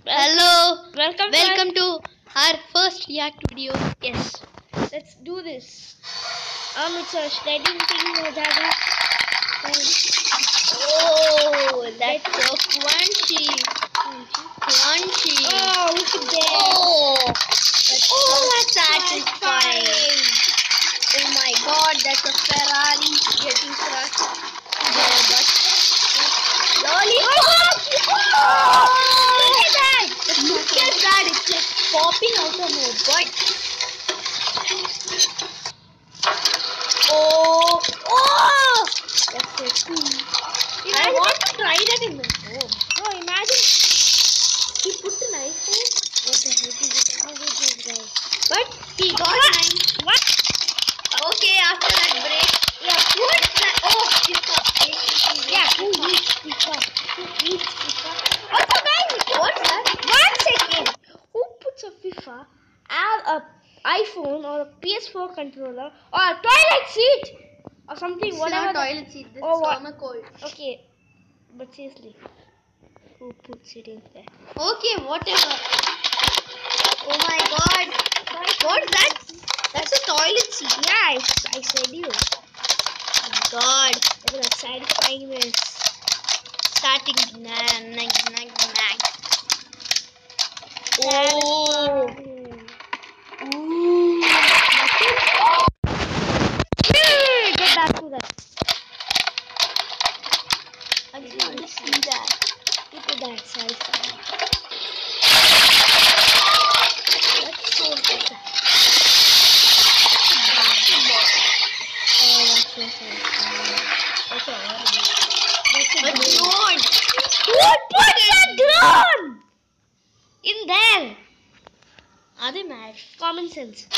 Hello, Welcome to our first react video. Yes, let's do this. It's a shredding thing हो जाएगा. Oh, that's so crunchy. Crunchy. Oh, look at that. Oh, that's so that's satisfying. Oh my god, that's a Ferrari getting crushed. Lollipop! Oh, look at that. Look at that, it's like popping out of her butt. Oh! That's so cool. I want to try that in my home. Oh, imagine he put an iPhone. What the heck is it? How is this guy? But he got mine. What? Okay, after that break. Yeah. What's that? Oh, pizza. Yeah, who eats pizza? Also, guys, what's that? 1 second. Who puts a FIFA, a iPhone or a PS4 controller or a toilet seat or something? It's whatever. not toilet seat. This Oh, what? thermocol. Okay, but seriously, who puts it in there? Okay, whatever. Oh my god. What's that? That's a toilet seat. Yeah, I said you. Oh my god. Look at that satisfying this. Starting nag. Oh. Ooh. Yay, get back to that. I just want to see that. Look at that satisfying. That's so satisfying. Oh, that's so satisfying. That's a A drone. Who put a drone in there? Are they mad? Common sense.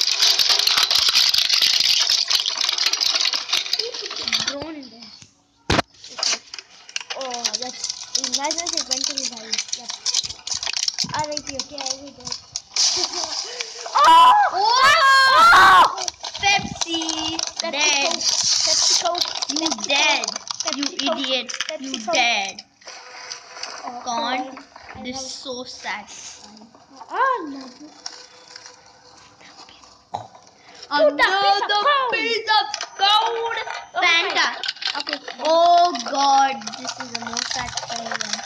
Who put a drone in there? Oh, that's imagine it went to his eyes. Yep. R.I.P. Okay, I will go. Oh! Oh! Pepsi. Pepsi Dead. Coke. Pepsi Coke. You Pepsi dead. Coke. You Pepsi Coke. idiot. Pepsi You Coke. dead. Oh, Can't. God. This is so satisfying. Oh, no. Another piece of code. Fanta. Okay. Oh god, this is the most satisfying one.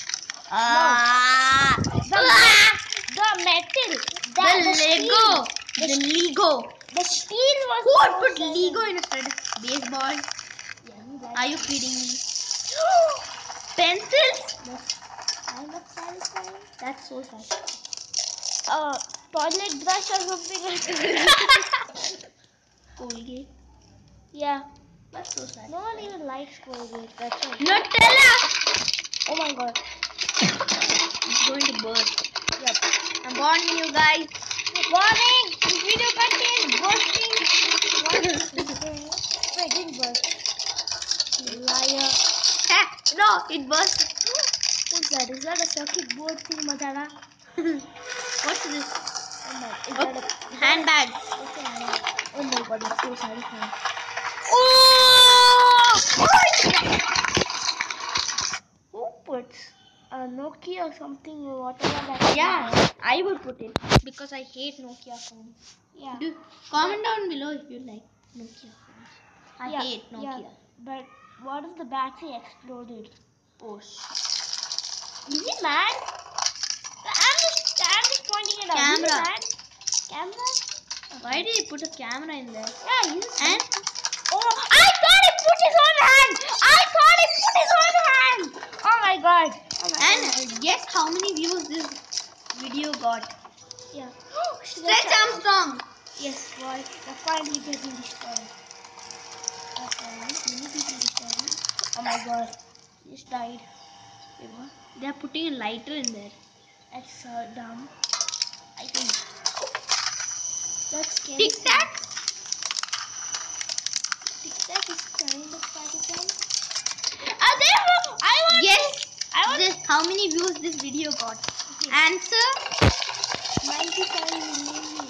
Ah, The metal. the Lego. The The Lego. The steel was. Who would the put most Lego instead of baseball? Yeah, Are you kidding me? Pencils? That's kind of satisfying. That's so satisfying. Toilet brush or something like that. Colgate. Yeah. That's so satisfying. No one even likes Colgate. That's why. Nutella. Oh my god. It's going to burst. Yep. I'm warning you guys. Warning! This video contains bursting. What? It didn't burst. You liar. No, it burst. What's that? Is that a circuit board thing, Madara? What's this? Oh my. Is Oh, that a handbag. What's a handbag? Oh my god, that's so satisfying. Oh! Who puts a Nokia or something or whatever that? Yeah, I would put it because I hate Nokia phones. Yeah. Comment down below if you like Nokia phones. I Yeah, hate Nokia. yeah. But what if the battery exploded? Oh shit. Is he mad? I'm just pointing it out. Camera. Is he mad? Camera? Why did he put a camera in there? Yeah, he's And oh, I thought he put his own hand. Oh my god. Oh my and guess how many views this video got? Yeah. Stretch Armstrong. Yes, boy. They're finally getting destroyed. Many people destroyed. Oh my god. He just died. Wait, what? They are putting a lighter in there. That's so dumb. I think. That's scary. Tic Tac. Tic Tac is kind of satisfying. Guess how many views this video got? Okay. Answer. 95 million.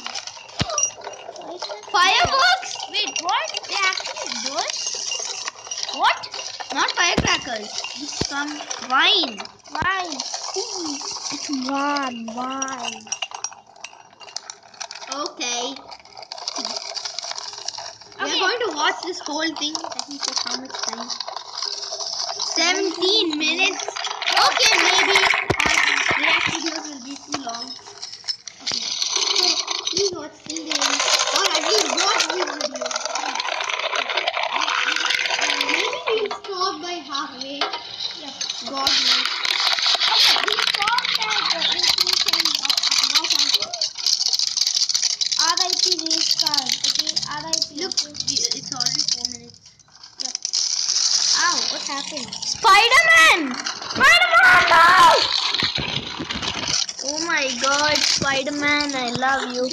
Fireworks. Wait, what? They actually burst? What? Not firecrackers. This is some wine. Mine. It's mine. Okay. We Okay. are going to watch this whole thing. Let me check how much time. 17 minutes. Okay, maybe our react videos will be too long. Okay. So please watch till the end, or at least watch this video. Maybe we'll stop by halfway. Yeah. God knows. Okay, we thought that the inclusion of RIP race car. Okay, RIP. Look, Okay. it's already 4 minutes. Ow, what happened? Spider-Man! Spider-Man, no! Oh my God, Spider-Man, I love you.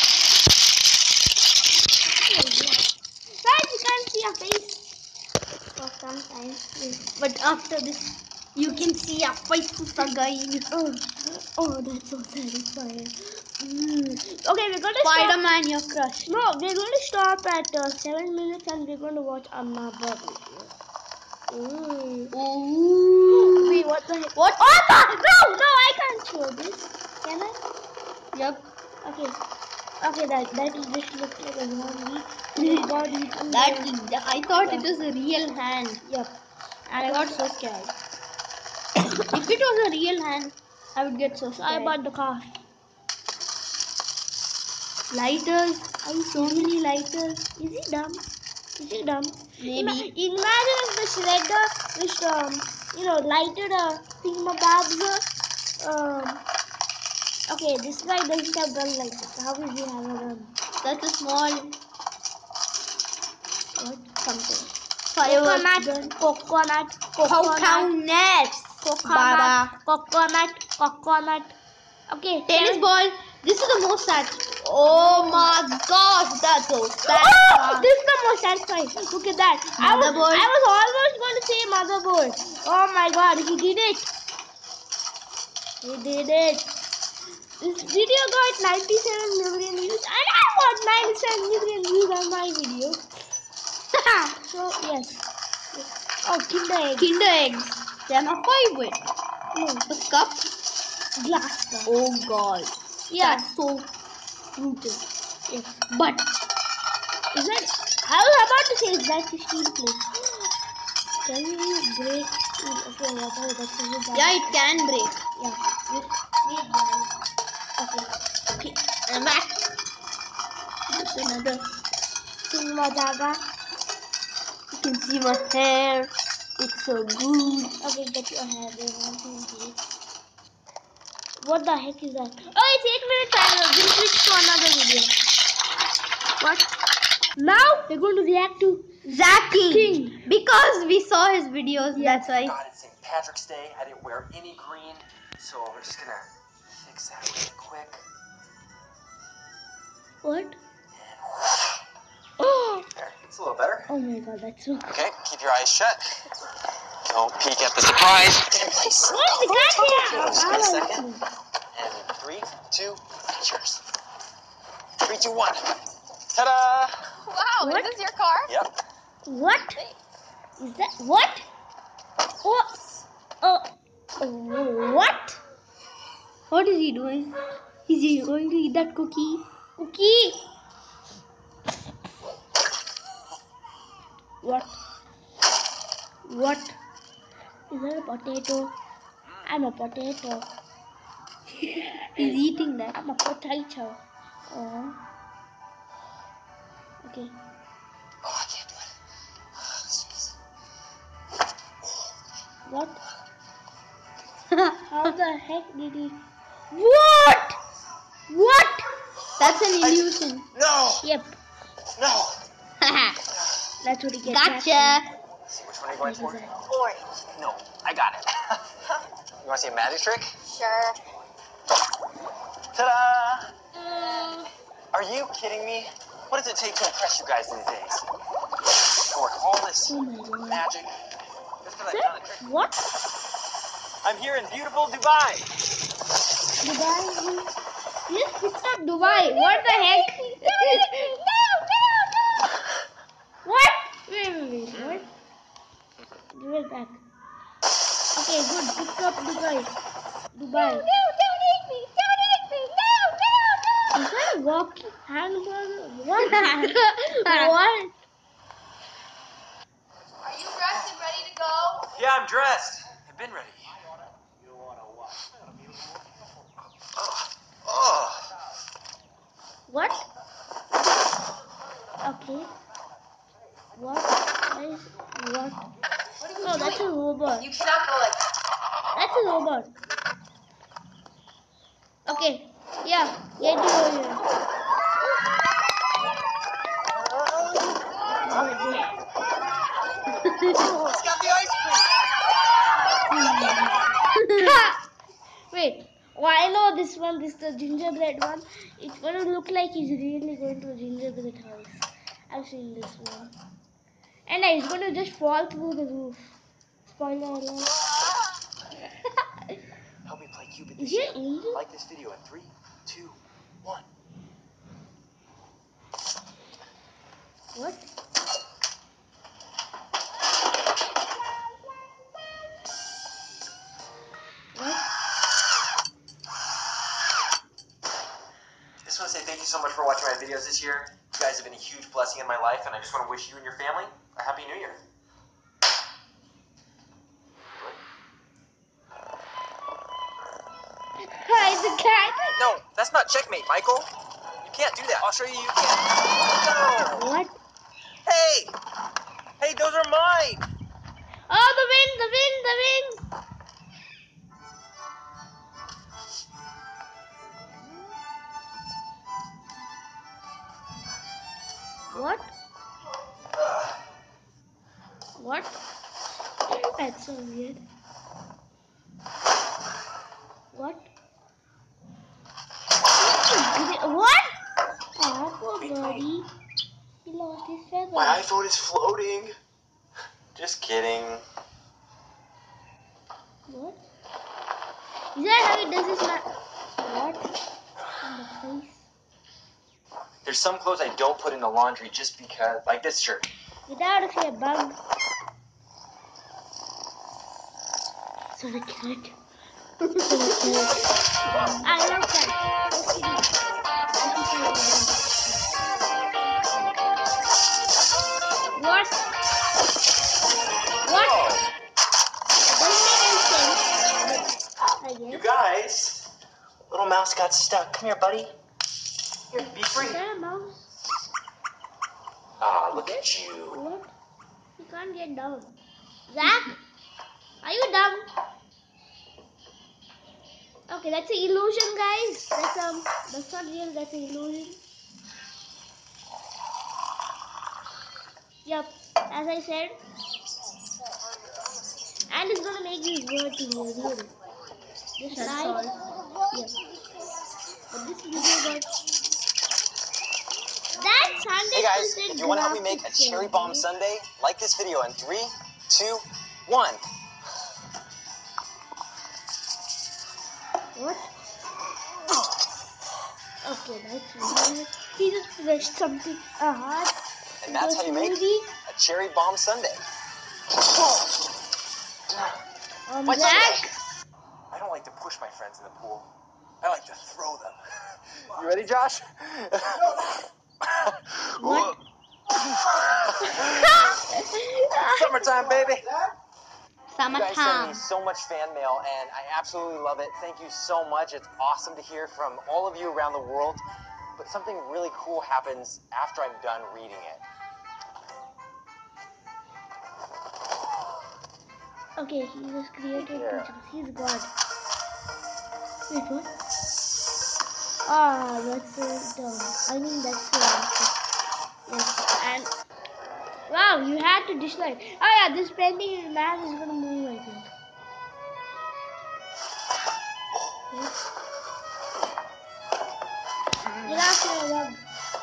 Guys, you can't see your face for some time. But after this, you can see our faces again. Oh, that's so satisfying. Okay, we're going to Spider-Man, your crush. stop. No, we're going to stop at 7 minutes and we're going to watch another video. Ooh. Wait, what the heck? What? Oh, no, I can't show this. Can I? Yep. Okay, that is just looks like a zombie. Oh God, I thought it was a real hand. Yep. And I got so scared. If it was a real hand, I would get so So I scared. bought the car. Lighters. So many lighters. Is he dumb? Is he dumb? Maybe. Imagine if the shredder just lighted a thingamabobs. Okay, this guy doesn't have gun like this. How is he have a gun? That's a small What? Something. fireworks gun. Coconut. Okay. Tennis ball. This is the most sad. Oh my gosh, that's so sad. Oh, this is the most satisfying. Look at that. Motherboard. I was almost going to say motherboard. Oh my God, he did it. He did it. This video got 97 million views, and I got 97 million views on my video. So yes. Oh, Kinder Egg. Kinder eggs. They are not firewood. No, The cup. glass cup. Oh God. Yeah. That's so brutal. Yes. But Is that? I was about to say, is that the steel plate? Can you break steel? Okay, whatever. That's a good. yeah, it can break. Yeah. Wait, guys. Okay. I'm back. Just another. Thingamajigga. You can see my hair. It's so good. Okay, get your hair there. 1, 2, 3. What the heck is that? Oh, it's 8 minutes and we'll switch to another video. What? Now we're going to react to Zack King. King. Because we saw his videos, that's why. God, it's St. Patrick's Day. I didn't wear any green, so we're just gonna fix that really quick. What? Oh! There, it's a little better. Oh my God, that's so. Okay, keep your eyes shut. Don't peek at the surprise. Nice. What? The cat Just a here. second. And 3, 2, pictures. 3, 2, 1. Ta-da! Wow, What? is this your car? Yep. What? Is that what? What? What is he doing? Is he going to eat that cookie? Cookie. What? What? Is that a potato? I'm a potato. He's eating that. I'm a potato. Oh. Okay. Oh, I can't do it. What? How the heck did he? What? What? That's an illusion. No! Yep. No! That's what he gets. Gotcha. See, which one are you going for? Orange. No, I got it. You want to see a magic trick? Sure. Ta-da! Are you kidding me? What does it take to impress you guys these days? I work all this Oh my God. magic just because I've done a trick. What? I'm here in beautiful Dubai. Dubai. He just picked up Dubai. What the heck? No. What? Wait. What? Give it back. Okay, good. Pick up Dubai. Dubai. No, don't eat me. Don't eat me. No, no, no. Is that a walking hamburger? What? What? Are you dressed and ready to go? Yeah, I'm dressed. I've been ready. Oh. What? Okay. What is what? What are you Oh, doing? that's a robot. You cannot go like that. That's a robot. Okay. Yeah. Get you over here. Happy birthday. It's got the ice cream. Wait. Oh, I know this one. This the gingerbread one. It's gonna look like he's really going to a gingerbread house. I've seen this one. And he's gonna just fall through the roof. Spoiler alert. Help me play Cupid Is this he year. an angel? Like this video in 3, 2, 1. What? What? I just want to say thank you so much for watching my videos this year. You guys have been a huge blessing in my life, and I just want to wish you and your family a Happy New Year. Hi, the cat. No, that's not checkmate, Michael. You can't do that. I'll show you you can't. No. What? Hey! Hey, those are mine! Oh, the wind, the wind, the wind. What? What? That's so weird. What? What? Oh, poor buddy. He lost his feather. My iPhone is floating. Just kidding. What? Is that how he does his math? What? In the face. There's some clothes I don't put in the laundry just because, like this shirt. Get out of here, bug. So the cat. So the cat. I love cats. What? What? Doesn't make any sense. I You guess. guys, little mouse got stuck. Come here, buddy. Here, be free. Is that a mouse? Ah, look at you. What? You can't get down. Zach? Are you dumb? Okay, that's an illusion, guys. That's not real. That's an illusion. Yep, as I said. And it's gonna make this word real. Just That's like, all. yeah. But this video got. That's 100% Hey guys, if you want to help me make a graphics, cherry bomb guys. sundae, like this video in 3, 2, 1. What? Okay, that's weird. He just pressed something. A heart. And that's how you make Smoothie. a cherry bomb sundae. My Zach. sundae! I don't like to push my friends in the pool. I like to throw them. You ready, Josh? What? Summertime, baby! You guys send Summertime. me so much fan mail, and I absolutely love it. Thank you so much. It's awesome to hear from all of you around the world. But something really cool happens after I'm done reading it. Okay, he was created Yeah. to he's God. Wait, what? Ah, that's so dumb. I mean, that's so awesome. Yes, and wow, you had to dislike. Oh yeah, this painting man is gonna move, I think. What? Get out here, dog.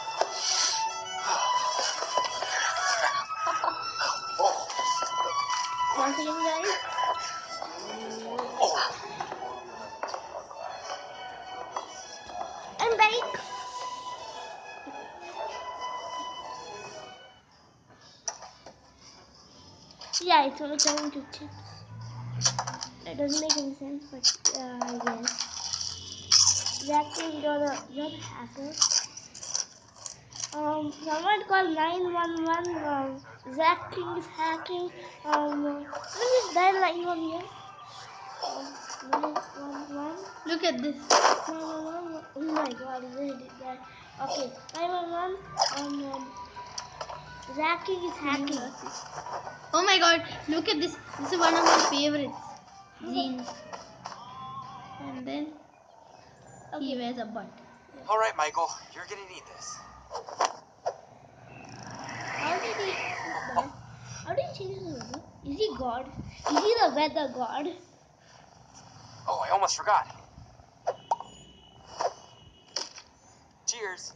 Once again, guys. I'm back. Yeah, it's gonna turn into chips. It doesn't make any sense, but I guess. Zach King, you're the hacker. Someone called 911. Zach King is hacking. Let me just dial 911. 911. Look at this. 911. Oh my god, he really did that. Okay, 911. Zach King is hacking. Oh my god, look at this. This is one of my favorites. Jeans. And then he wears a butt. All right, Michael, you're gonna need this. How did he do that? How did he change the weather? Is he God? Is he the weather god? Oh, I almost forgot. Cheers.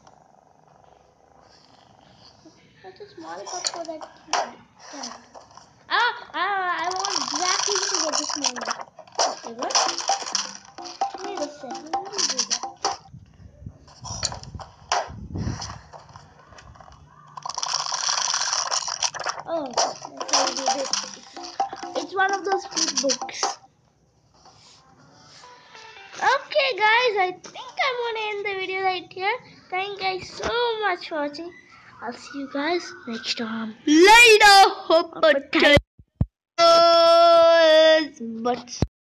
Such a small cup for that kid. I want Zach King to get the small one. Okay, what? Wait a second, let me do that. Oh, that's how we did it. It's one of those food books. Okay guys, I think I'm gonna end the video right here. Thank you guys so much for watching. I'll see you guys next time. Later, But